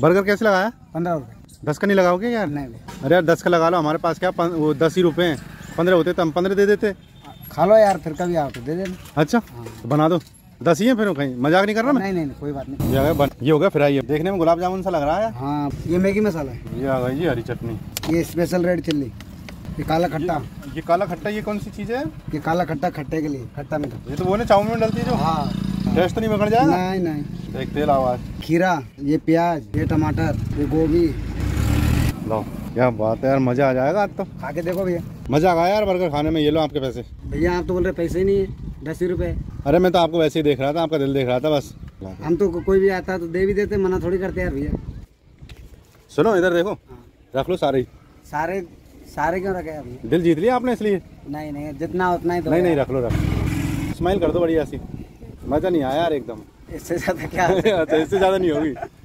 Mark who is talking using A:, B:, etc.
A: Burger कैसे लगाया?
B: 15 रुपये।
A: 10 का नहीं लगाओगे यार?
B: नहीं।
A: अरे यार 10 का लगा लो, हमारे पास क्या वो 10 ही रुपए हैं। 15 होते तो हम 15 दे देते।
B: खा लो यार, फिर कभी आओ तो दे देना।
A: अच्छा तो बना दो। 10 ही है फिर, कहीं मजाक नहीं कर रहा मैं।
B: नहीं कोई बात नहीं।
A: ये हो गया फ्राई। देखने में गुलाब जामुन सा लग रहा है।
B: हाँ ये मैगी मसाला है।
A: ये आ गई जी हरी चटनी।
B: ये स्पेशल रेड चिल्ली। ये काला खट्टा।
A: ये काला खट्टा ये कौन सी चीज है?
B: ये काला खट्टा खट्टे के लिए, खट्टा मीठा।
A: ये तो वो ना चाउमीन में डलती है जो।
B: हाँ।
A: टेस्ट तो नहीं बिगड़ जाएगा?
B: नहीं।
A: देखते लाओ आज।
B: खीरा, ये प्याज, ये टमाटर, ये गोभी।
A: लो क्या बात है यार, मजा आ जाएगा आज तो।
B: खा के देखो भैया,
A: मजा आ गया यार बर्गर खाने में। ये लो आपके पैसे।
B: भैया आप तो बोल रहे पैसे ही नहीं है, 10 रुपए।
A: अरे मैं तो आपको वैसे ही देख रहा था, आपका दिल देख रहा था बस।
B: हम तो कोई भी आता तो दे भी देते, मना थोड़ी करते यार भैया।
A: सुनो इधर देखो, रख लो सारे ही।
B: सारे क्यों रखे यार भैया?
A: दिल जीत लिया आपने इसलिए।
B: नहीं जितना उतना ही दो।
A: नहीं रख लो स्माइल कर दो बढ़िया सी। मजा नहीं आया यार एकदम।
B: इससे ज्यादा क्या?
A: तो इससे ज्यादा नहीं होगी।